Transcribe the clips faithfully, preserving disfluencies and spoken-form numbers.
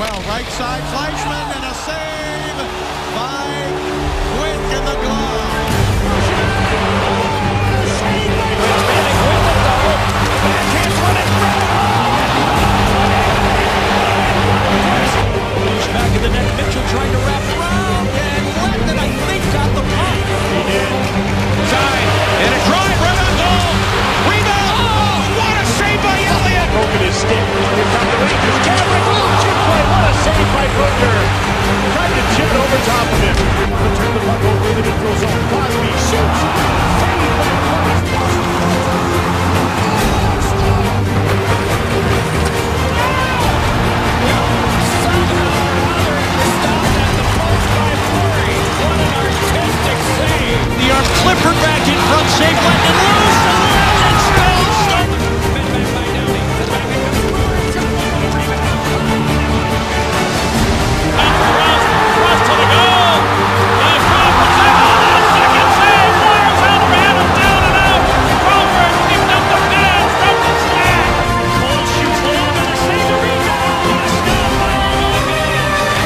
well. Right side, Fleischman, and a save by Quick in the glove. Back in the net, Mitchell trying to wrap around, and Letton, I think, got the puck. He did. Side, and a drive right on goal. Rebound. Oh, what a save by Elliott. Broken his stick. Here come the Rangers. Cameron, chip play. What a save by Booker. Tried to chip it over top of him. Return the puck over in the neutral zone. Crosby shoots. Saved by Crosby. Clifford back in front, save Letton loose, and still stuck. Back by Downey. Back in comes Brewer. Jump on the rebound. Back around, cross to the goal. And Crawford save. Second save. Flyers out ran him down and out. Crawford picked up the man from the slack. Cole shoots long and a save the rebound. What a stop by Logan.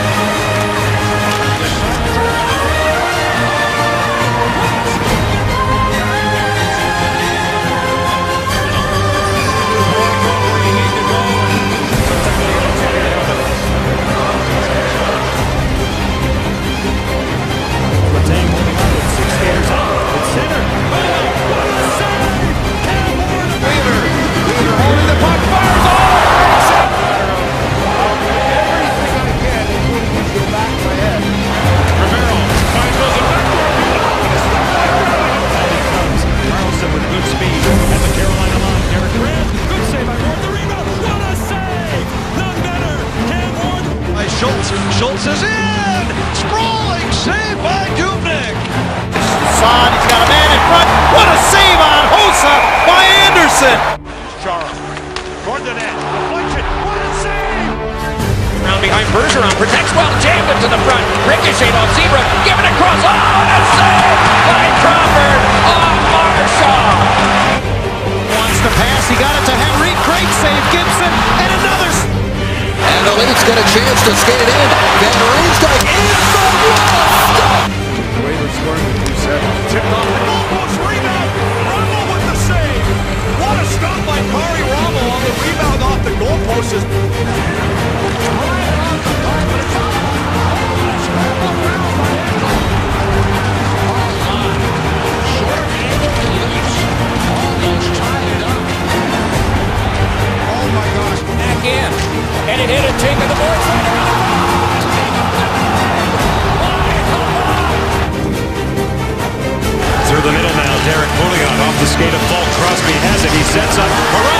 Schultz is in! Sprawling save by Dubnyk! Son, he's got a man in front. What a save on Hossa by Anderson! Charles, toward the net, deflection, what a save! Round behind Bergeron, protects well, jammed it to the front. Ricochet off Zebra, give it across. Oh, and a save by Crawford on Marshall! Wants to pass, he got it to Henry. Great save, Gibson, and another. And the Leafs get a chance to skate it in. Van Riemsdyk in the wall. Waver scoring with two seven. Tipped off the goalpost. Rebound. Rommel with the save. What a stop by Kari Rommel on the rebound off the goalpost. Is right on the bar, but it's on. Scramble around by short angle Leafs almost tied it up. Oh my gosh. Back in. And it hit a take of the boards right around the through the middle now, Derek Pouliot off the skate of Falk. Crosby has it, he sets up.